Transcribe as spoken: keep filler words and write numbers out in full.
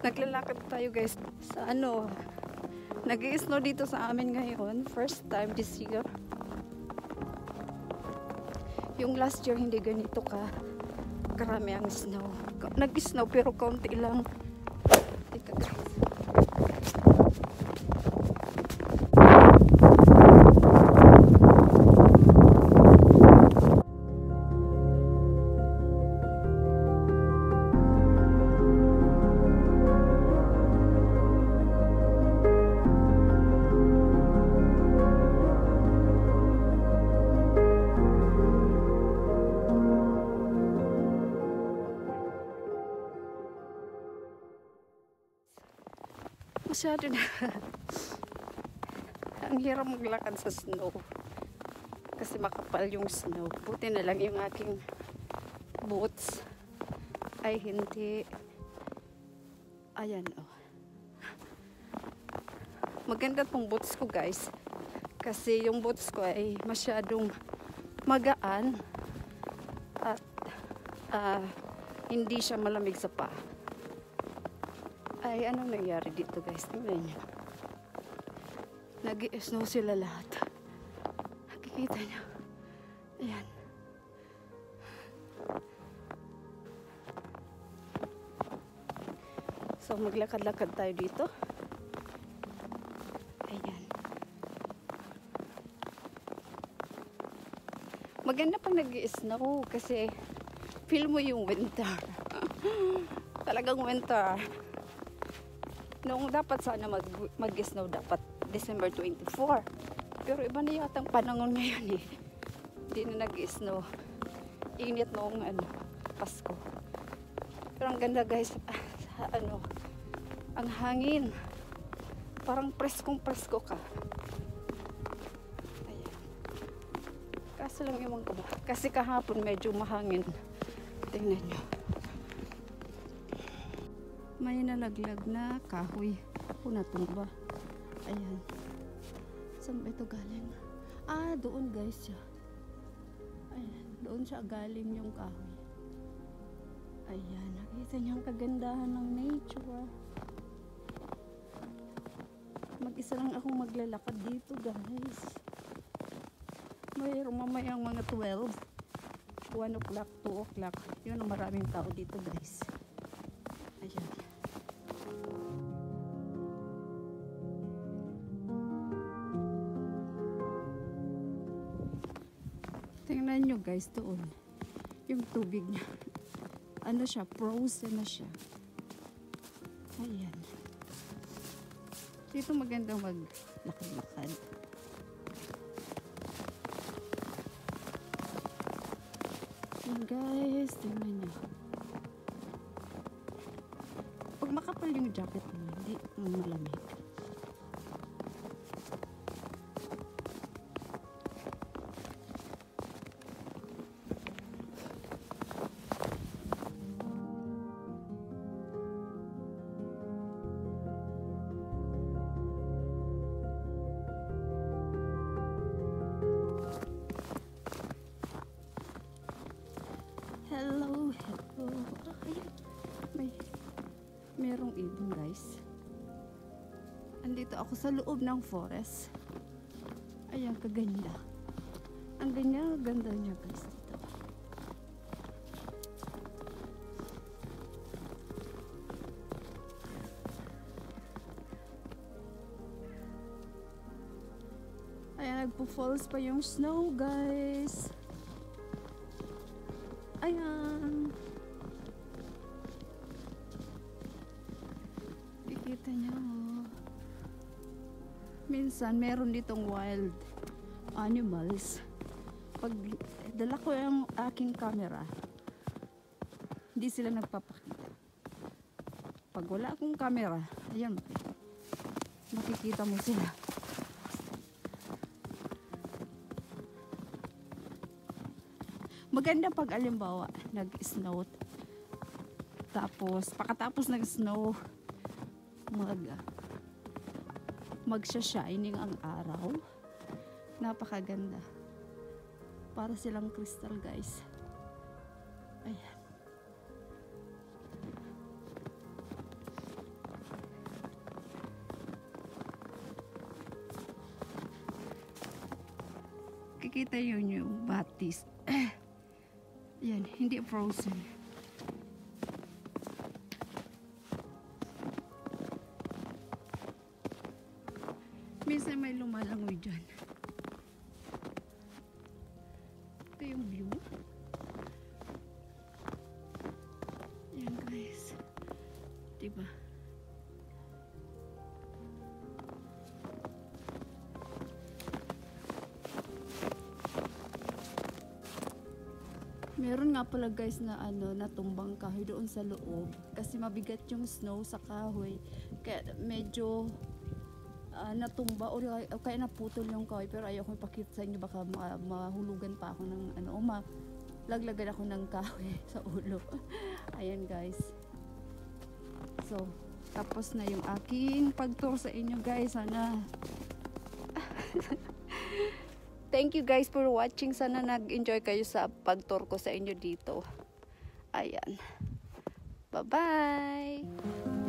Naglalakad tayo guys sa ano, nag-i-snow dito sa amin ngayon, first time this year. Yung last year hindi ganito ka karami ang snow. Nag-snow pero kaunti lang. Dito guys. Masyado na. Ang hirap maglakad sa snow. Kasi makapal yung snow. Buti na lang yung aking boots ay hindi. Ayan oh. Maganda tong boots ko guys. Kasi yung boots ko ay masyadong magaan. At uh, hindi siya malamig sa paa. Ay, anong nangyari dito guys? Tingnan nyo. Nag-i-snow sila lahat. Nakikita nyo. Ayan. So, maglakad-lakad tayo dito. Ayan. Maganda pang nag-i-snow kasi feel mo yung winter. Talagang winter. Noong dapat sana mag, mag-snow dapat December twenty-four. Pero iba na yata ang panahon ngayon eh. Hindi na nag-snow. Init noong ano, Pasko. Pero ang ganda guys, sa ano, ang hangin. Parang preskong presko ka. Ayan. Kaso lang yung mga, kasi kahapon medyo mahangin. Tingnan nyo. May nalaglag na kahoy. Ako natumba. Ayan. Saan ba ito galing? Ah, doon guys siya. Ayan. Doon siya galing yung kahoy. Ayan. Nakita niyo ang kagandahan ng nature. Mag-isa lang akong maglalakad dito guys. Mayroon mamayang mga twelve. one o'clock, two o'clock. Yun ang maraming tao dito guys. Ayan. Tingnan nyo guys doon. Yung tubig niya. Ano siya? Frozen na siya. Ayan. Dito maganda maglakad-lakad. Ayan guys. Tingnan nyo. Pag makapal yung jacket mo, hindi malamig. Hello, hello. Ay, may merong ibon guys. Andito ako sa loob ng forest. Ayan, kaganda. Ang ganyan, ganda niya guys dito. Ayan, nagpo-falls pa yung snow guys. Ayan. Kikita niyo. Minsan, meron ditong wild animals. Pag dala ko yung aking camera, hindi sila nagpapakita. Pag wala akong camera, ayan, makikita mo sila. Maganda pag alimbawa nag-snow tapos pagkatapos nag-snow mag magsha-shining ang araw. Napakaganda. Para silang crystal guys. Ayan. makikita yun yung batis. Yan, hindi frozen. Minsan may lumalangoy dyan. Ito yung view. Yan guys. Diba? Meron nga pala guys na ano, natumbang kahoy doon sa loob kasi mabigat yung snow sa kahoy. Kaya medyo uh, natumba o kaya naputol yung kahoy, pero ayoko ipakita sa inyo, baka ma mahulugan pa ako ng ano, o ma laglagan ako ng kahoy sa ulo. Ayan guys. So, tapos na yung aking pag-tour sa inyo guys. Sana thank you guys for watching. Sana nag-enjoy kayo sa pag-tour ko sa inyo dito. Ayan. Bye-bye!